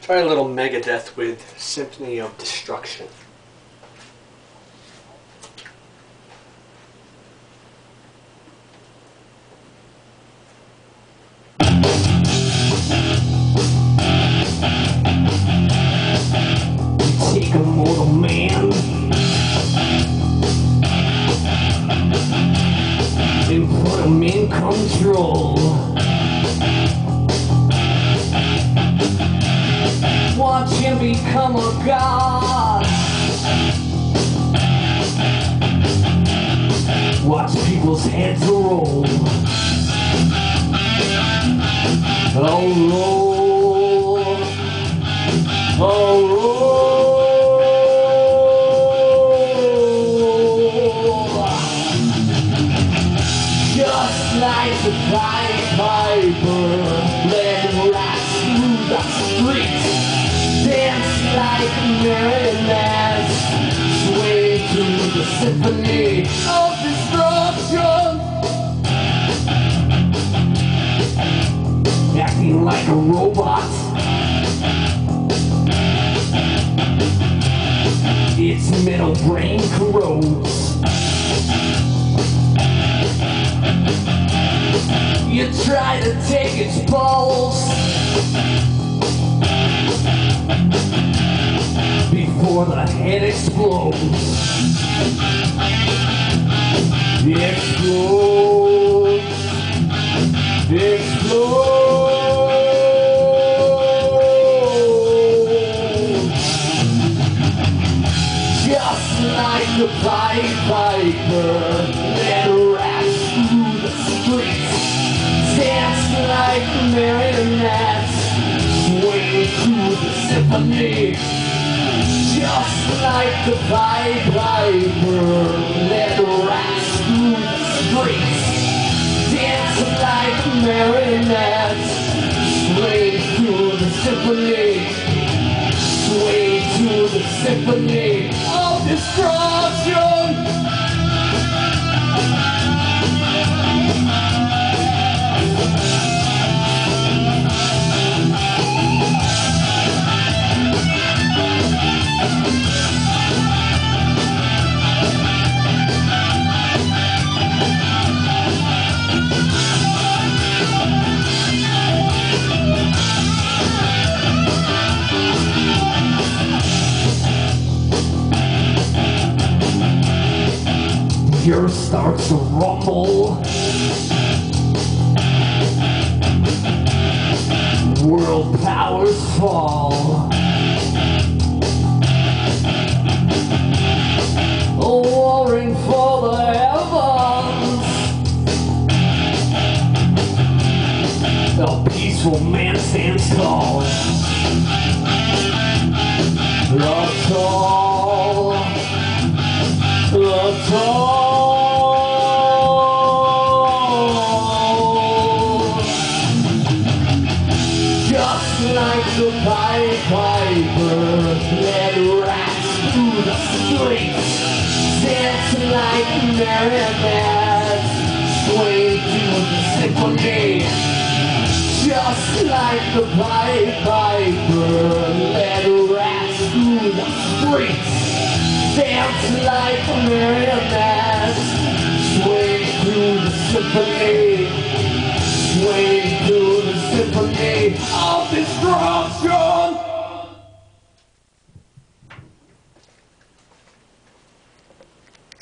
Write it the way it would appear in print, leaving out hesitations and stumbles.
Try a little Megadeth with Symphony of Destruction. Take a mortal man and put him in control. Watch him become a god. Watch people's heads roll. Oh, roll. Oh, roll. Just like the Pied Piper, let him rise through the streets. Dance like marionettes, sway to the symphony of destruction. Acting like a robot, its metal brain corrodes. You try to take its pulse before the head explodes. Explodes. Explodes. Just like the Pied Piper, let rats through the streets. Dance like marionettes, sway to the symphony. Just like the Pied Piper, let rats through the streets. Dance like marionettes, sway to the symphony. Sway to the symphony of destruction. The earth starts to rumble. World powers fall. Warring for the heavens. A peaceful man stands tall. Just like the Pied Piper, let rats through the streets. Dance like marionettes, sway to the symphony. Just like the Pied Piper, let rats through the streets. Dance like marionettes,